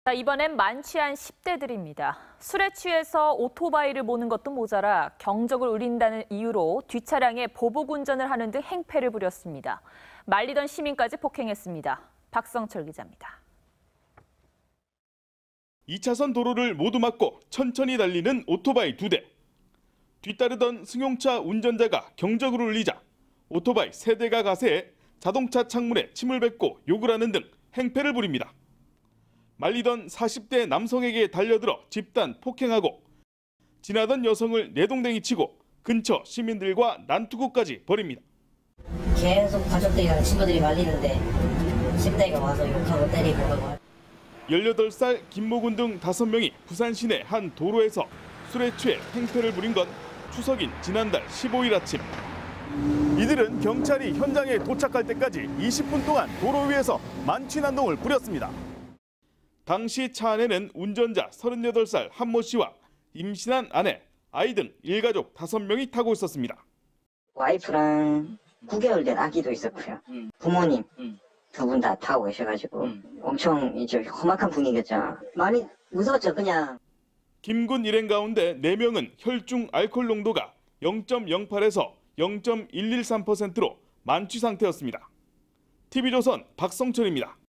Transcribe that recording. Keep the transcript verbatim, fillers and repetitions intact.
자, 이번엔 만취한 십 대들입니다. 술에 취해서 오토바이를 모는 것도 모자라 경적을 울린다는 이유로 뒷차량에 보복 운전을 하는 등 행패를 부렸습니다. 말리던 시민까지 폭행했습니다. 박성철 기자입니다. 이 차선 도로를 모두 막고 천천히 달리는 오토바이 두 대. 뒤따르던 승용차 운전자가 경적을 울리자 오토바이 세 대가 가세해 자동차 창문에 침을 뱉고 욕을 하는 등 행패를 부립니다. 말리던 사십 대 남성에게 달려들어 집단 폭행하고 지나던 여성을 내동댕이 치고 근처 시민들과 난투극까지 벌입니다. 계속 가족들이랑 친구들이 말리는데 십 대가 와서 욕하고 때리고 하고. 열여덟 살 김모군 등 다섯 명이 부산 시내 한 도로에서 술에 취해 행패를 부린 건 추석인 지난달 십오 일 아침. 이들은 경찰이 현장에 도착할 때까지 이십 분 동안 도로 위에서 만취난동을 부렸습니다. 당시 차 안에는 운전자 서른여덟 살 한모 씨와 임신한 아내, 아이 등 일가족 다섯 명이 타고 있었습니다. 와이프랑 구 개월 된 아기도 있었고요. 음. 부모님 음. 두 분 다 타고 계셔가지고 음. 엄청 이제 험악한 분위기였죠. 많이 무서웠죠, 그냥. 김군 일행 가운데 네 명은 혈중 알코올 농도가 영 점 영팔에서 영 점 일일삼 퍼센트로 만취 상태였습니다. 티비조선 박성철입니다.